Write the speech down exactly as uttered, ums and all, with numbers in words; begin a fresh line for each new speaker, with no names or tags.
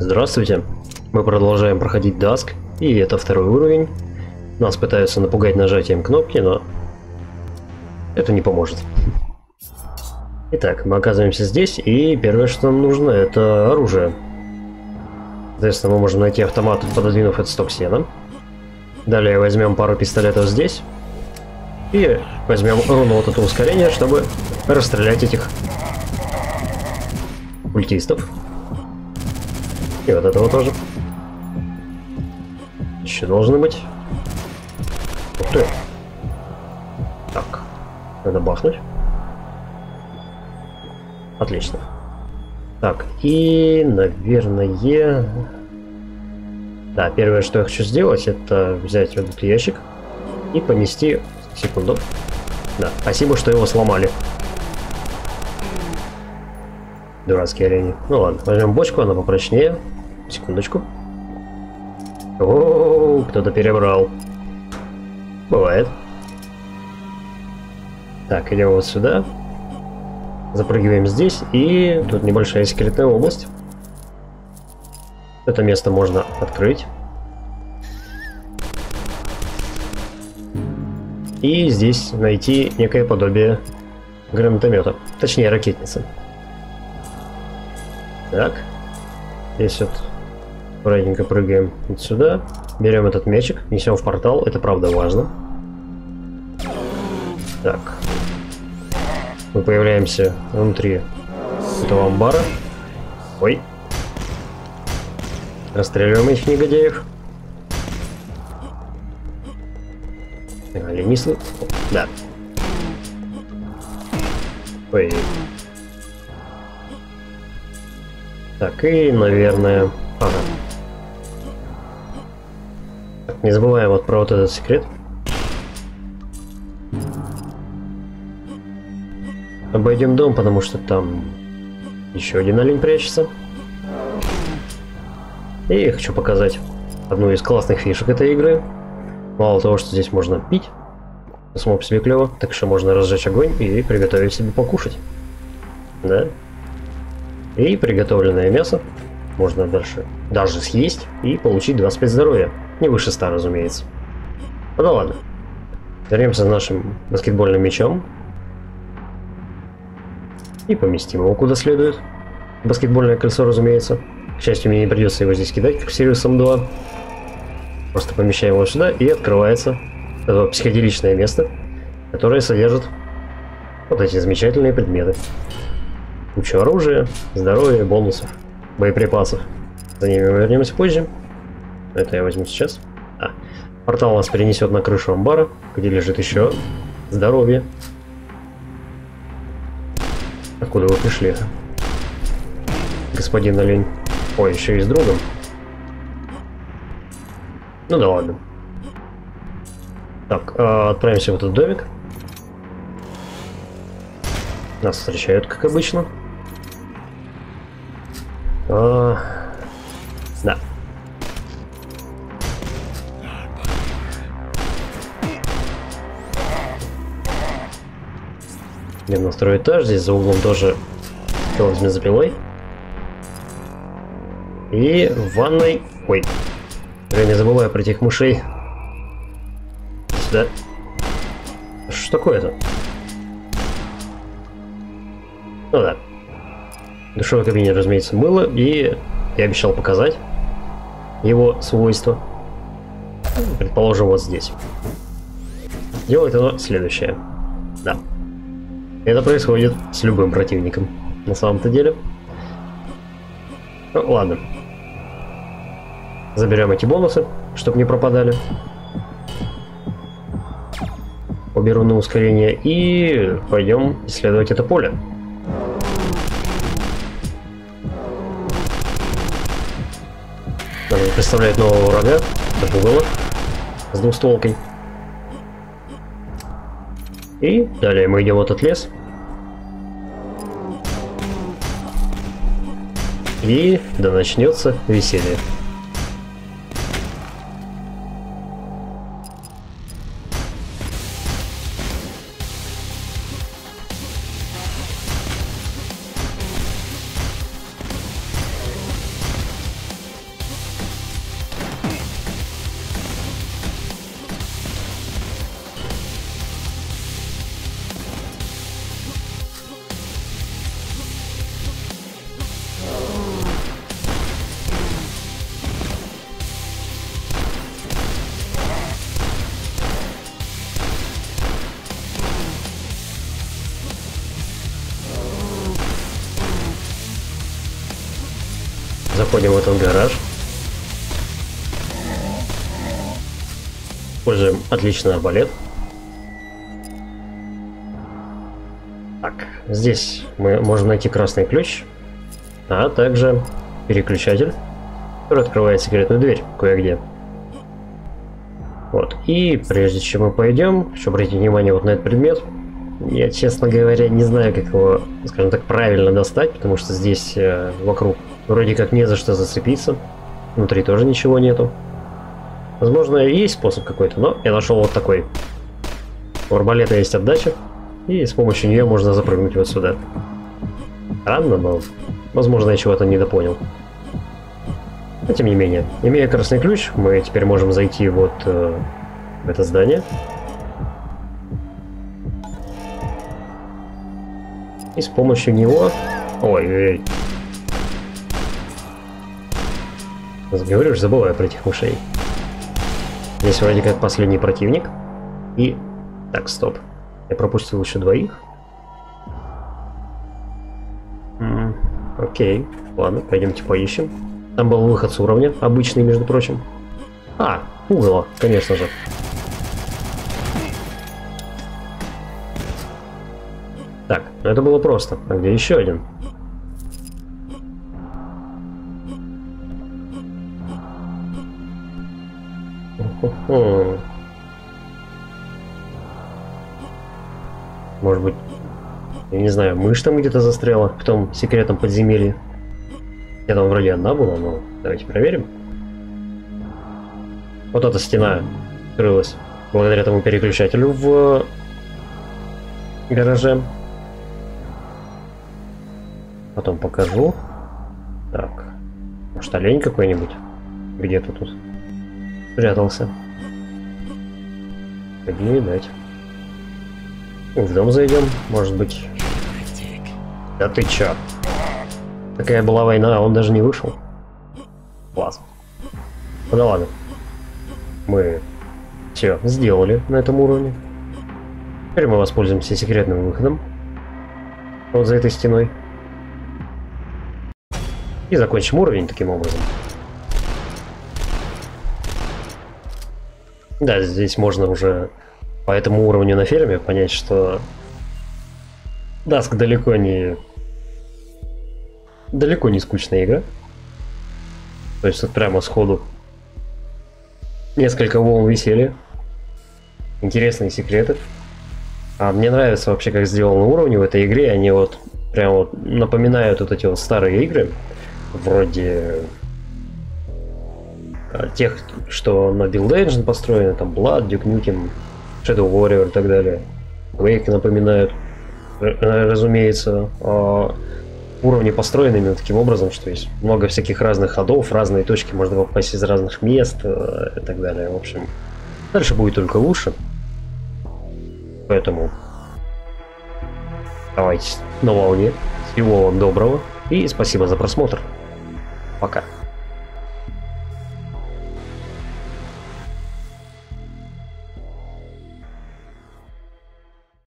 Здравствуйте. Мы продолжаем проходить Dusk, и это второй уровень. Нас пытаются напугать нажатием кнопки, но это не поможет. Итак, мы оказываемся здесь, и первое, что нам нужно, это оружие. Соответственно, мы можем найти автомат, пододвинув этот сток сена. Далее возьмем пару пистолетов здесь. И возьмем руну вот это ускорение, чтобы расстрелять этих культистов. И вот этого тоже. Еще должны быть. Ух ты. Так. Надо бахнуть. Отлично. Так, и, наверное... Да, первое, что я хочу сделать, это взять вот этот ящик и понести... Секунду. Да, спасибо, что его сломали. Дурацкие олени. Ну ладно, возьмем бочку, она попрочнее. Секундочку. О, кто-то перебрал. Бывает. Так, идем вот сюда. Запрыгиваем здесь, и тут небольшая секретная область. Это место можно открыть. И здесь найти некое подобие гранатомета. Точнее, ракетницы. Так. Здесь вот аккуратненько прыгаем вот сюда. Берем этот мячик, несем в портал. Это правда важно. Так. Мы появляемся внутри этого амбара. Ой. Расстреливаем этих негодяев. Олени слышат? Да. Ой. Так, и, наверное... Ага. Так, не забываем вот про вот этот секрет. Обойдем дом, потому что там еще один олень прячется. И я хочу показать одну из классных фишек этой игры. Мало того, что здесь можно пить, само по себе клево, так что можно разжечь огонь и приготовить себе покушать. Да. И приготовленное мясо можно дальше даже съесть и получить двадцать пять здоровья. Не выше ста, разумеется. Ну да ладно. Вернемся с нашим баскетбольным мячом. И поместим его куда следует. Баскетбольное кольцо, разумеется. К счастью, мне не придется его здесь кидать, как в Сириусом два. Просто помещаем его сюда, и открывается это психоделичное место, которое содержит вот эти замечательные предметы. Куча оружия, здоровья, бонусов, боеприпасов. За ними мы вернемся позже. Это я возьму сейчас. А, портал нас перенесет на крышу амбара, где лежит еще здоровье. Откуда вы пришли? Господин олень. Ой, еще и с другом. Ну да ладно. Так, э, отправимся в этот домик. Нас встречают, как обычно. А, да. Идем на второй этаж. Здесь за углом тоже тело с бензопилой. И в ванной... Ой. Я не забываю про этих мышей. Сюда. Что такое-то? Ну да. В душевой кабине, разумеется, мыло. И я обещал показать его свойства. Предположим, вот здесь. Делает оно следующее. Да. Это происходит с любым противником. На самом-то деле. Ну, ладно. Заберем эти бонусы, чтобы не пропадали. Уберу на ускорение и пойдем исследовать это поле. Надо представлять нового врага, это пугало, с двухстволкой. И далее мы идем в этот лес. И да начнется веселье. Заходим в этот гараж. Используем отличный арбалет. Так, здесь мы можем найти красный ключ, а также переключатель, который открывает секретную дверь кое-где. Вот, и прежде чем мы пойдем, хочу обратить внимание вот на этот предмет. Я, честно говоря, не знаю, как его, скажем так, правильно достать, потому что здесь э, вокруг вроде как не за что зацепиться. Внутри тоже ничего нету. Возможно, есть способ какой-то, но я нашел вот такой. У арбалета есть отдача, и с помощью нее можно запрыгнуть вот сюда. Странно, но, возможно, я чего-то недопонял. Но тем не менее, имея красный ключ, мы теперь можем зайти вот э, в это здание. И с помощью него... Ой-ой-ой. Говоришь, забываю про этих мышей. Здесь вроде как последний противник. И... Так, стоп. Я пропустил еще двоих. М-м, окей. Ладно, пойдемте поищем. Там был выход с уровня, обычный, между прочим. А, угол, конечно же. Так, ну это было просто. А где еще один? Хо-хо. Может быть, я не знаю, мышь там где-то застряла в том секретном подземелье. Я там вроде одна была, но давайте проверим. Вот эта стена открылась благодаря этому переключателю в гараже. Потом покажу. Так, может, олень какой-нибудь где-то тут прятался. Не видать. В дом зайдем, может быть. Да ты чё? Такая была война, а он даже не вышел. Класс. Ну да ладно. Мы все сделали на этом уровне. Теперь мы воспользуемся секретным выходом. Вот за этой стеной. И закончим уровень таким образом. Да, здесь можно уже по этому уровню на ферме понять, что Dusk далеко не далеко не скучная игра. То есть вот прямо сходу несколько волн веселья, интересные секреты. А мне нравится вообще, как сделаны уровни в этой игре. Они вот прям вот напоминают вот эти вот старые игры, вроде тех, что на Build Engine построены, там Blood, Duke Nukem, Shadow Warrior и так далее. Quake напоминают, разумеется, уровни построены именно таким образом, что есть много всяких разных ходов, разные точки можно попасть из разных мест и так далее. В общем, дальше будет только лучше. Поэтому давайте на волне. Всего вам доброго и спасибо за просмотр. Пока.